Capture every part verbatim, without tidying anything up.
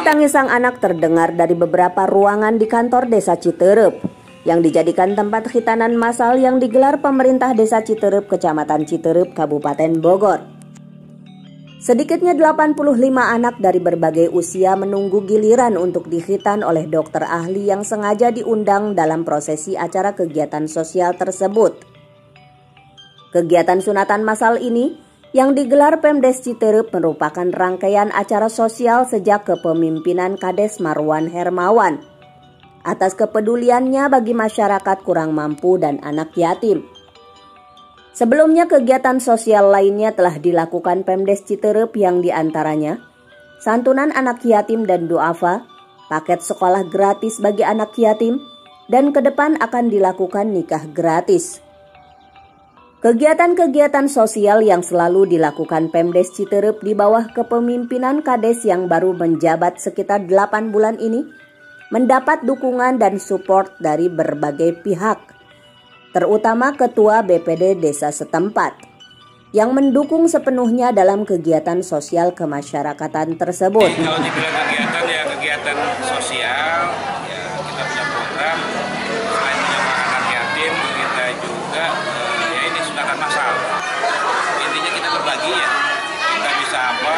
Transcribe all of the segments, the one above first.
tangis sang anak terdengar dari beberapa ruangan di kantor Desa Citerep yang dijadikan tempat khitanan massal yang digelar pemerintah Desa Citerep, Kecamatan Citerep, Kabupaten Bogor. Sedikitnya delapan puluh lima anak dari berbagai usia menunggu giliran untuk dikhitan oleh dokter ahli yang sengaja diundang dalam prosesi acara kegiatan sosial tersebut. Kegiatan sunatan massal ini yang digelar Pemdes Citerep merupakan rangkaian acara sosial sejak kepemimpinan Kades Marwan Hermawan atas kepeduliannya bagi masyarakat kurang mampu dan anak yatim. Sebelumnya kegiatan sosial lainnya telah dilakukan Pemdes Citerep yang diantaranya santunan anak yatim dan duafa, paket sekolah gratis bagi anak yatim, dan ke depan akan dilakukan nikah gratis. Kegiatan-kegiatan sosial yang selalu dilakukan Pemdes Citerep di bawah kepemimpinan Kades yang baru menjabat sekitar delapan bulan ini mendapat dukungan dan support dari berbagai pihak, terutama Ketua B P D Desa setempat, yang mendukung sepenuhnya dalam kegiatan sosial kemasyarakatan tersebut. Kalau dibilang kegiatan ya kegiatan sosial, ya kita punya program, selain menyapa anak yatim, kita juga massal. Intinya kita berbagi ya, kita bisa apa,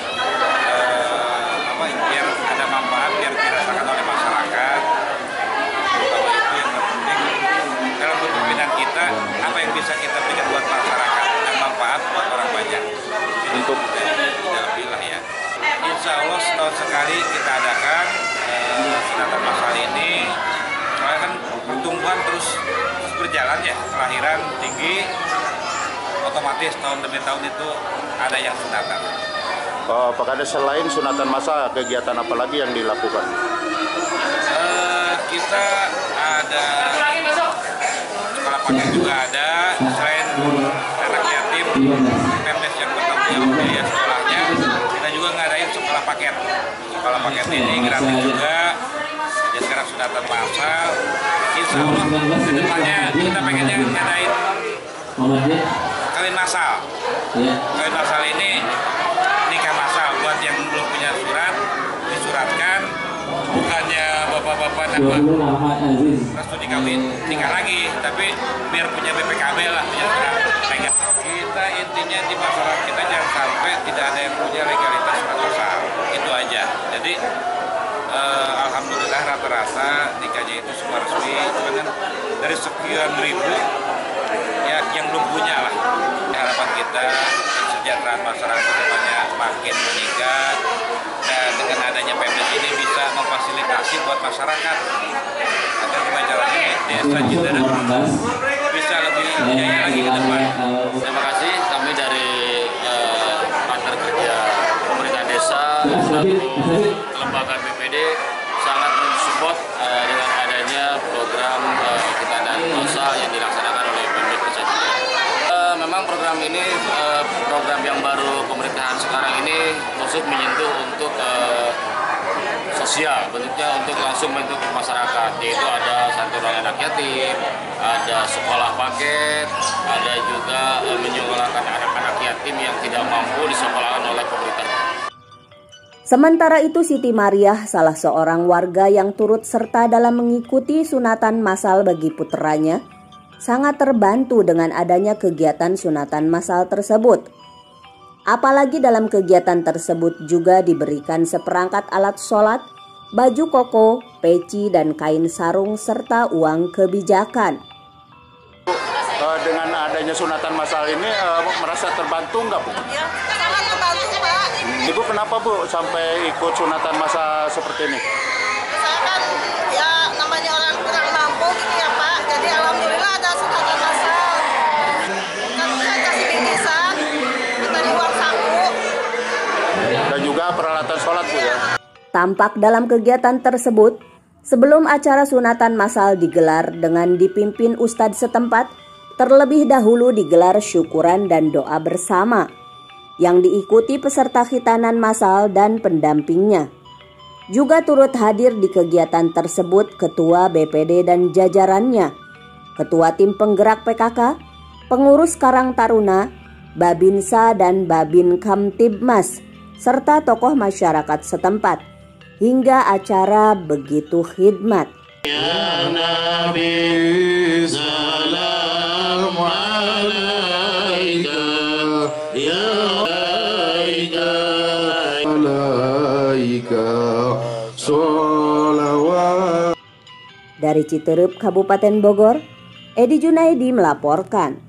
eh, apa biar ada manfaat, biar dirasakan oleh masyarakat. Kalau itu yang terpenting dalam kepemimpinan kita, apa yang bisa kita berikan buat masyarakat dan manfaat buat orang banyak. Untuk dalam bilah ya. Insya Allah setahun sekali kita adakan eh, sunatan massal ini. Soalnya kan pertumbuhan terus berjalan ya, kelahiran tinggi, otomatis tahun demi tahun itu ada yang sunatan. Oh, apakah ada selain sunatan massal, kegiatan apa lagi yang dilakukan? Uh, kita ada sekolah paket juga ada, selain anak yatim, Pemdes yang bertanggung jawab biaya sekolahnya, kita juga ngadain sekolah paket. Sekolah paket ini gratis juga. Ya sekarang sunatan massal, insya Allah ke depannya kita pengennya ngadain kawin massal. Kawin massal ini nikah massal buat yang belum punya surat, disuratkan, bukannya bapak-bapak dan bapak restu dikawin nikah lagi, tapi biar punya B P K B lah, punya surat. Kita intinya di masyarakat kita jangan sampai tidak ada yang punya legalitas surat massal, itu aja. Jadi Uh, alhamdulillah rata-rata nikahnya itu semua resmi, cuman kan dari sekian ribu ya yang belum punya lah. Harapan kita kesejahteraan masyarakat kedepannya makin meningkat, dan dengan adanya Pemdes ini bisa memfasilitasi buat masyarakat agar gimana caranya Desa Citerep bisa lebih jaya lagi ke depan. Terima kasih, kami dari uh, partner kerja pemerintah desa selaku lembaga B P D sangat mensupport uh, dengan adanya program uh, khitanan massal yang dilaksanakan oleh Pemdes Desa Citerep. Uh, memang program ini uh, program yang baru pemerintahan sekarang ini khusus menyentuh untuk uh, sosial, bentuknya untuk langsung bentuk masyarakat, yaitu ada santunan anak yatim, ada sekolah paket, ada juga uh, menyekolahkan anak-anak yatim yang tidak mampu disekolahkan oleh pemerintah. Sementara itu Siti Mariah, salah seorang warga yang turut serta dalam mengikuti sunatan massal bagi puteranya, sangat terbantu dengan adanya kegiatan sunatan massal tersebut. Apalagi dalam kegiatan tersebut juga diberikan seperangkat alat sholat, baju koko, peci, dan kain sarung, serta uang kebijakan. Dengan adanya sunatan massal ini uh, merasa terbantu nggak Bu? Ya, sangat terbantu Pak. Ibu kenapa Bu sampai ikut sunatan massal seperti ini? Saya kan ya namanya orang kurang mampu gitu ya Pak. Jadi alhamdulillah ada sunatan massal. Kan saya kasih bingkisan, diberi uang saku. Dan juga peralatan sholat Bu ya? Tampak dalam kegiatan tersebut, sebelum acara sunatan massal digelar dengan dipimpin Ustadz setempat, terlebih dahulu digelar syukuran dan doa bersama yang diikuti peserta khitanan massal dan pendampingnya. Juga turut hadir di kegiatan tersebut Ketua B P D dan jajarannya, Ketua Tim Penggerak P K K, Pengurus Karang Taruna, Babinsa dan Babin Kamtibmas, serta tokoh masyarakat setempat hingga acara Begitu Khidmat. Ya Nabi salam alaika ya alaika sholawat. Dari Citereup, Kabupaten Bogor, Edi Junaidi melaporkan.